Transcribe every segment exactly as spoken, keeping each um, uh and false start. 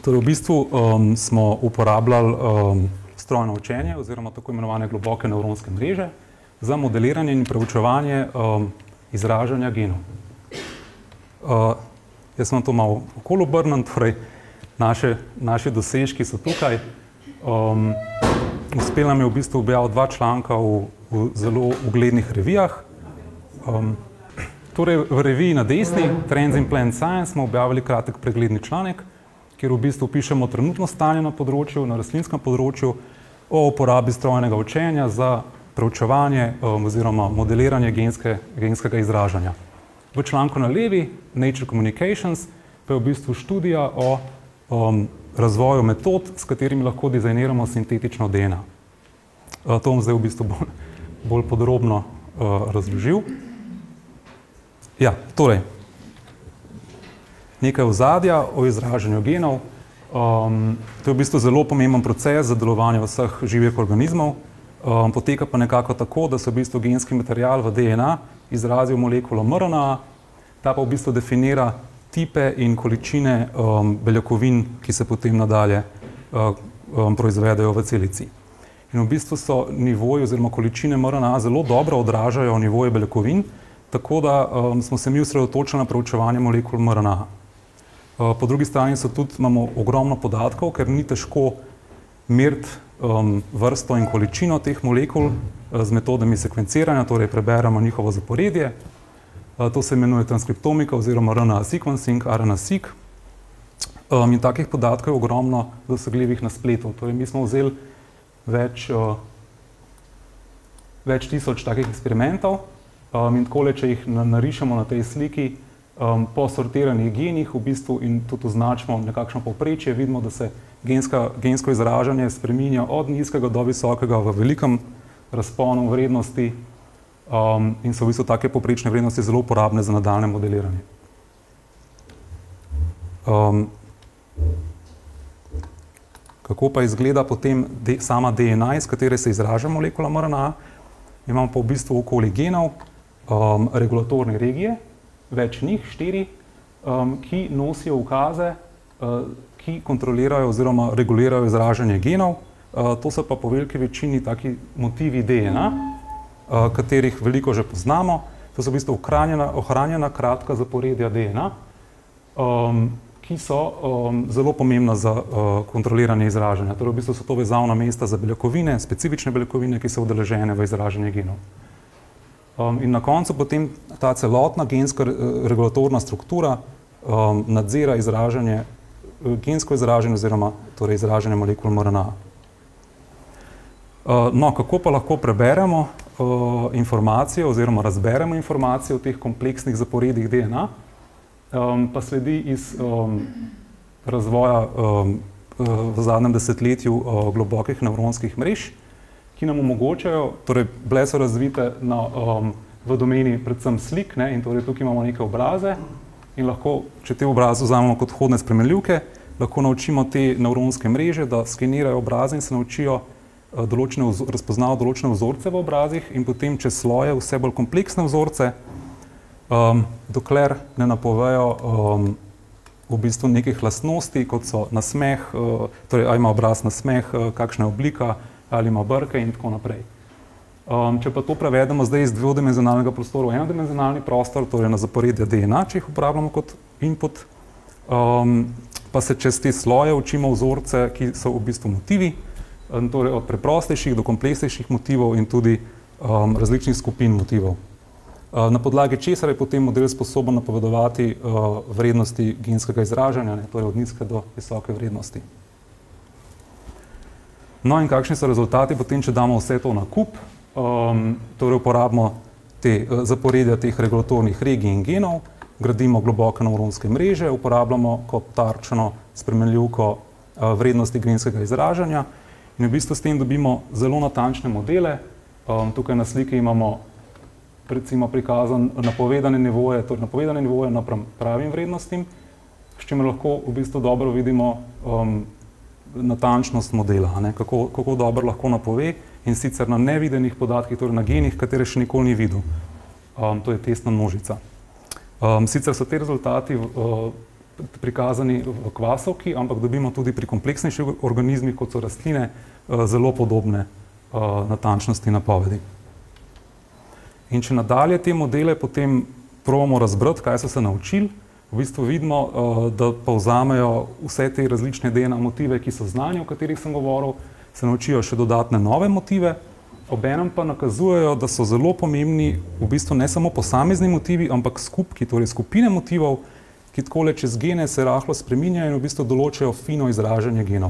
Torej, v bistvu um, smo uporabljali um, strojno učenje oziroma tako imenovane globoke nevronske mreže za modeliranje in preučevanje um, izražanja genov. Uh, jaz sem to malo okoli obrnem, torej naše, naši dosežki so tukaj. Um, uspelo nam je v bistvu objaviti dva članka v, v zelo uglednih revijah. Um, torej, v reviji na desni, Trends in Plant Science, smo objavili kratek pregledni članek, kjer v bistvu pišemo trenutno stanje na področju, na rastlinskem področju, o uporabi strojnega učenja za preučevanje um, oziroma modeliranje genske, genskega izražanja. V članku na levi, Nature Communications, pa je v bistvu študija o um, razvoju metod, s katerimi lahko dizajniramo sintetično D N A. Uh, to bom zdaj v bistvu bolj, bolj podrobno uh, razložil. Ja, torej, nekaj ozadja o izražanju genov. Um, to je v bistvu zelo pomemben proces za delovanje vseh živih organizmov. Um, poteka pa nekako tako, da se v bistvu genski material v D N A izrazi v molekulo M R N A, ta pa v bistvu definira tipe in količine um, beljakovin, ki se potem nadalje uh, um, proizvedejo v celici. In v bistvu so nivoji oziroma količine M R N A zelo dobro odražajo nivoje beljakovin, tako da um, smo se mi osredotočili na preučevanje molekul M R N A. Uh, po drugi strani so tudi, imamo ogromno podatkov, ker ni težko meriti um, vrsto in količino teh molekul uh, z metodami sekvenciranja, torej preberemo njihovo zaporedje. Uh, to se imenuje transkriptomika oziroma R N A sequencing, R N A seq. Um, in takih podatkov je ogromno dosegljivih na spletu. Torej, mi smo vzeli več, uh, več tisoč takih eksperimentov um, in takole, če jih narišemo na tej sliki, um, po sortiranih genih v bistvu in tudi označimo nekakšno povprečje, vidimo, da se genska, gensko izražanje spreminja od nizkega do visokega v velikem razponu vrednosti um, in so v bistvu take povprečne vrednosti zelo uporabne za nadaljne modeliranje. Um, kako pa izgleda potem de, sama D N A, iz katere se izraža molekula M R N A? Imamo pa v bistvu okoli genov um, regulatorne regije, več njih, štiri, um, ki nosijo ukaze, uh, ki kontrolirajo oziroma regulirajo izražanje genov. Uh, to so pa po veliki večini taki motivi D N A, uh, katerih veliko že poznamo. To so v bistvu ohranjena, ohranjena kratka zaporedja D N A, um, ki so um, zelo pomembna za uh, kontroliranje izražanja. Torej, v bistvu so to vezavna mesta za beljakovine, specifične beljakovine, ki so udeležene v izražanje genov. Um, in na koncu potem ta celotna genska regulatorna struktura um, nadzira izražanje, gensko izražanje oziroma torej izražanje molekul M R N A. Uh, no, kako pa lahko preberemo uh, informacije oziroma razberemo informacije o teh kompleksnih zaporedjih D N A, um, pa sledi iz um, razvoja um, v zadnjem desetletju uh, globokih nevronskih mrež, ki nam omogočajo, torej bile so razvite na, um, v domeni predvsem slik, ne, in torej tukaj imamo neke obraze in lahko, če te obraze vzamemo kot vhodne spremenljivke, lahko naučimo te nevronske mreže, da skenirajo obraze in se naučijo uh, določene, razpoznajo določene vzorce v obrazih in potem čez sloje vse bolj kompleksne vzorce, um, dokler ne napovejo um, v bistvu nekih lastnosti, kot so nasmeh, uh, torej ali ima obraz nasmeh, uh, kakšna je oblika, ali ima brke in tako naprej. Um, če pa to prevedemo zdaj iz dvodimenzionalnega prostora v enodimenzionalni prostor, torej na zaporedja D N A, če jih uporabljamo kot input, um, pa se čez te sloje učimo vzorce, ki so v bistvu motivi, um, torej od preprostejših do kompleksnejših motivov in tudi um, različnih skupin motivov. Uh, na podlagi česar je potem model sposoben napovedovati uh, vrednosti genskega izražanja, ne, torej od nizke do visoke vrednosti. No in kakšni so rezultati potem, če damo vse to na kup, um, torej uporabimo te uh, zaporedja teh regulatornih regij in genov, gradimo globoke nevronske mreže, uporabljamo kot tarčno spremenljivko uh, vrednosti genskega izražanja in v bistvu s tem dobimo zelo natančne modele. Um, tukaj na sliki imamo recimo prikazan napovedane nivoje, torej napovedane nivoje napram pravim vrednostim, s čimer lahko v bistvu dobro vidimo um, natančnost modela, ne, kako, kako dobro lahko napove in sicer na nevidenih podatkih, torej na genih, katere še nikoli ni videl. Um, to je testna množica. Um, sicer so te rezultati uh, prikazani v kvasovki, ampak dobimo tudi pri kompleksnejših organizmih, kot so rastline, zelo podobne natančnosti napovedi. In če nadalje te modele potem probamo razbrati, kaj so se naučili, v bistvu vidimo, da povzamejo vse te različne D N A motive, ki so znani, o katerih sem govoril, se naučijo še dodatne nove motive, obenem pa nakazujejo, da so zelo pomembni v bistvu ne samo posamezni motivi, ampak skupki, torej skupine motivov, ki takole čez gene se rahlo spreminjajo in v bistvu določajo fino izražanje genov.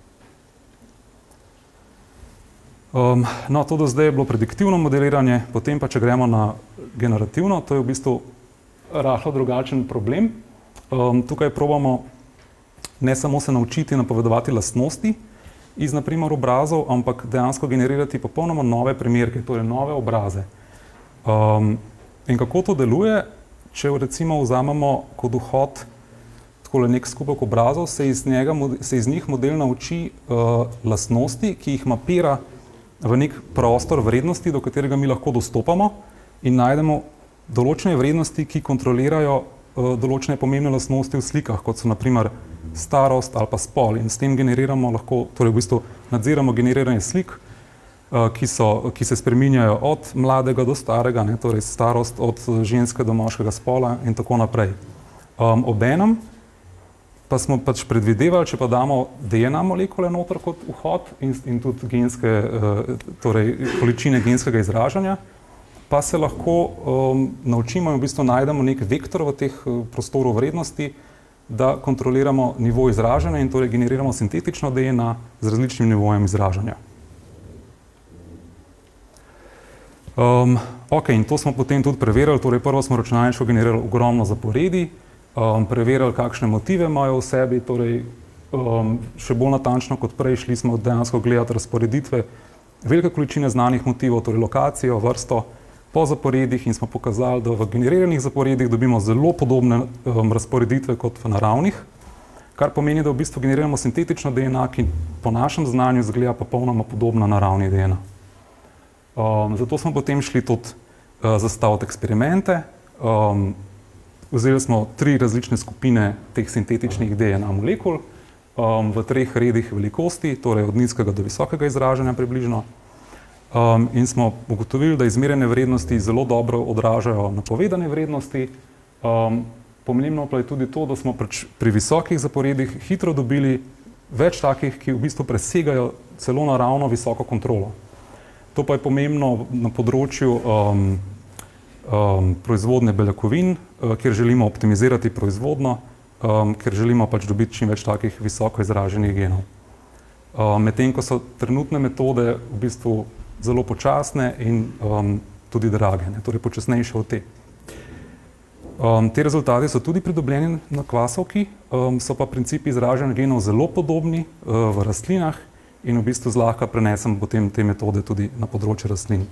Um, no, to do zdaj je bilo prediktivno modeliranje, potem pa, če gremo na generativno, to je v bistvu rahlo drugačen problem. Um, tukaj probamo ne samo se naučiti napovedovati lastnosti iz, na primer, obrazov, ampak dejansko generirati popolnoma nove primerke, torej nove obraze. Um, in kako to deluje? Če recimo vzamemo kot vhod takole nek skupek obrazov, se iz, njega, se iz njih model nauči uh, lastnosti, ki jih mapira v nek prostor vrednosti, do katerega mi lahko dostopamo in najdemo določene vrednosti, ki kontrolirajo uh, določene pomembne lastnosti v slikah, kot so na primer starost ali pa spol. In s tem generiramo lahko, torej v bistvu nadziramo generiranje slik, Ki, so, ki se spreminjajo od mladega do starega, ne, torej starost od ženske do moškega spola in tako naprej. Um, obenem pa smo pač predvidevali, če pa damo D N A molekule noter kot vhod in, in tudi genske, uh, torej količine genskega izražanja, pa se lahko um, naučimo in v bistvu najdemo nek vektor v teh uh, prostoru vrednosti, da kontroliramo nivo izražanja in torej generiramo sintetično D N A z različnim nivojem izražanja. Um, ok, in to smo potem tudi preverili, torej prvo smo računalniško generirali ogromno zaporedi, um, preverili, kakšne motive imajo v sebi, torej um, še bolj natančno kot prej šli smo dejansko gledati razporeditve velike količine znanih motivov, torej lokacijo, vrsto po zaporedih in smo pokazali, da v generiranih zaporedih dobimo zelo podobne um, razporeditve kot v naravnih, kar pomeni, da v bistvu generiramo sintetično D N A, ki po našem znanju izgleda popolnoma podobna naravni D N A. Um, zato smo potem šli tudi uh, zastaviti eksperimente. Um, vzeli smo tri različne skupine teh sintetičnih D N A molekul um, v treh redih velikosti, torej od nizkega do visokega izražanja približno. Um, in smo ugotovili, da izmerjene vrednosti zelo dobro odražajo napovedane vrednosti. Um, pomembno pa je tudi to, da smo pri, pri visokih zaporedih hitro dobili več takih, ki v bistvu presegajo celo naravno visoko kontrolo. To pa je pomembno na področju um, um, proizvodnje beljakovin, uh, kjer želimo optimizirati proizvodnjo, um, ker želimo pač dobiti čim več takih visoko izraženih genov. Um, Medtem ko so trenutne metode v bistvu zelo počasne in um, tudi drage, ne, torej počasnejše od te. Um, te rezultati so tudi pridobljeni na kvasovki, um, so pa principi izražanja genov zelo podobni uh, v rastlinah, in v bistvu zlahka prenesemo potem te metode tudi na področje rastlin.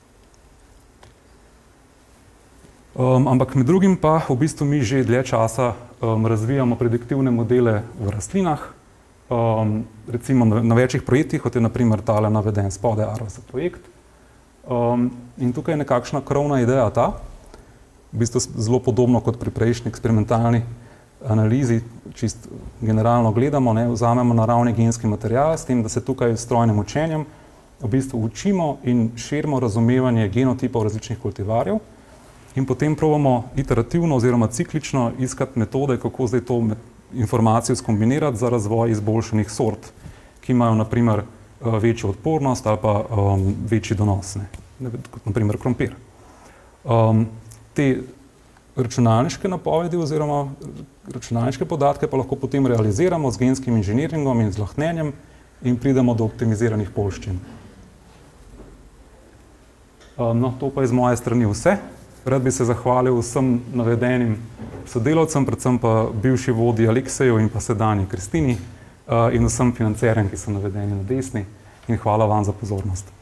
Um, ampak med drugim pa v bistvu mi že dlje časa um, razvijamo prediktivne modele v rastlinah, um, recimo na, na večjih projektih, kot je na primer tale naveden spodaj Arvesa projekt. Um, in tukaj je nekakšna krovna ideja ta, v bistvu zelo podobno kot pri prejšnji eksperimentalni analizi, čist generalno gledamo, ne, vzamemo naravni genski material, s tem, da se tukaj s strojnim učenjem v bistvu učimo in širimo razumevanje genotipov različnih kultivarjev in potem probamo iterativno oziroma ciklično iskati metode, kako zdaj to informacijo skombinirati za razvoj izboljšanih sort, ki imajo na primer večjo odpornost ali pa um, večji donos, ne, kot na primer krompir. Um, te računalniške napovedi oziroma računalniške podatke pa lahko potem realiziramo z genskim inženiringom in zlahnenjem in pridemo do optimiziranih poljščin. No, to pa je z moje strani vse. Rad bi se zahvalil vsem navedenim sodelavcem, predvsem pa bivši vodji Alekseju in pa sedanji Kristini in vsem financerjem, ki so navedeni na desni, in hvala vam za pozornost.